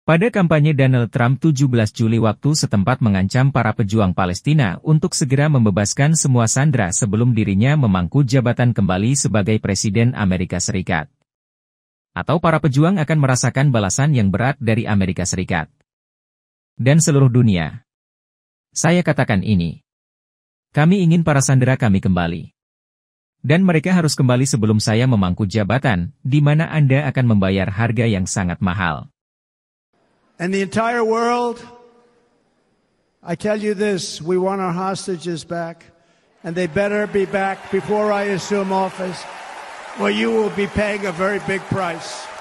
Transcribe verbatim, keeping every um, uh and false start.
Pada kampanye Donald Trump tujuh belas Juli waktu setempat mengancam para pejuang Palestina untuk segera membebaskan semua sandera sebelum dirinya memangku jabatan kembali sebagai Presiden Amerika Serikat. Atau para pejuang akan merasakan balasan yang berat dari Amerika Serikat. Dan seluruh dunia. Saya katakan ini. Kami ingin para sandera kami kembali. Dan mereka harus kembali sebelum saya memangku jabatan, di mana Anda akan membayar harga yang sangat mahal. And the entire world, I tell you this, we want our hostages back, and they better be back before I assume office, or you will be paying a very big price.